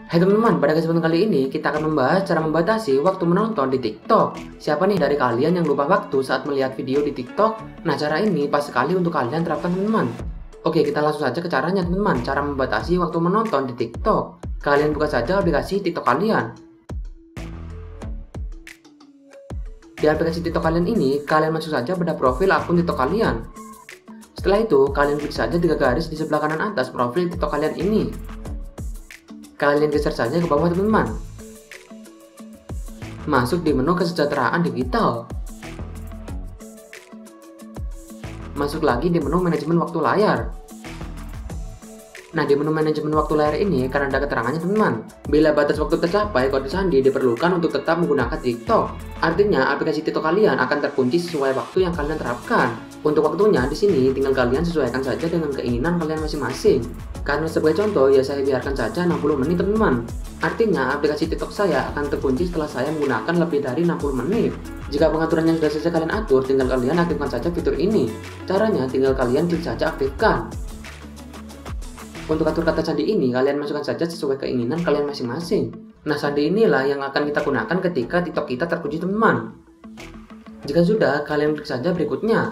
Hai teman-teman, pada kesempatan kali ini kita akan membahas cara membatasi waktu menonton di TikTok. Siapa nih dari kalian yang lupa waktu saat melihat video di TikTok? Nah, cara ini pas sekali untuk kalian terapkan teman-teman. Oke, kita langsung saja ke caranya teman-teman, cara membatasi waktu menonton di TikTok. Kalian buka saja aplikasi TikTok kalian. Di aplikasi TikTok kalian ini, kalian masuk saja pada profil akun TikTok kalian. Setelah itu, kalian klik saja 3 garis di sebelah kanan atas profil TikTok kalian ini. Kalian geser saja ke bawah teman-teman. Masuk di menu kesejahteraan digital. Masuk lagi di menu manajemen waktu layar. Nah, di menu manajemen waktu layar ini karena ada keterangannya teman-teman. Bila batas waktu tercapai, kode sandi diperlukan untuk tetap menggunakan TikTok. Artinya, aplikasi TikTok kalian akan terkunci sesuai waktu yang kalian terapkan. Untuk waktunya di sini tinggal kalian sesuaikan saja dengan keinginan kalian masing-masing. Karena sebagai contoh ya saya biarkan saja 60 menit teman-teman. Artinya aplikasi TikTok saya akan terkunci setelah saya menggunakan lebih dari 60 menit. Jika pengaturan yang sudah selesai kalian atur, tinggal kalian aktifkan saja fitur ini. Caranya tinggal kalian klik saja aktifkan. Untuk atur kata sandi ini, kalian masukkan saja sesuai keinginan kalian masing-masing. Nah, sandi inilah yang akan kita gunakan ketika TikTok kita terkunci teman-teman. Jika sudah, kalian klik saja berikutnya.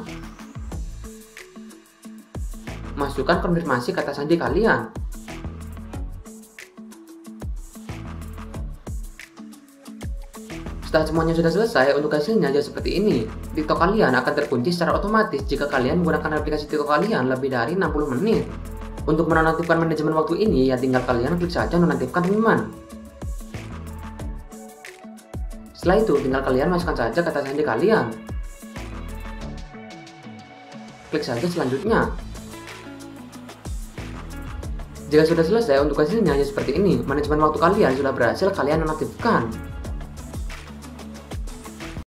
Masukkan konfirmasi kata sandi kalian. Setelah semuanya sudah selesai, untuk hasilnya jadi seperti ini. TikTok kalian akan terkunci secara otomatis jika kalian menggunakan aplikasi TikTok kalian lebih dari 60 menit. Untuk menonaktifkan manajemen waktu ini, ya tinggal kalian klik saja nonaktifkan teman-teman. Setelah itu, tinggal kalian masukkan saja kata sandi kalian. Klik saja selanjutnya. Jika sudah selesai, untuk hasilnya ya seperti ini. Manajemen waktu kalian sudah berhasil kalian nonaktifkan.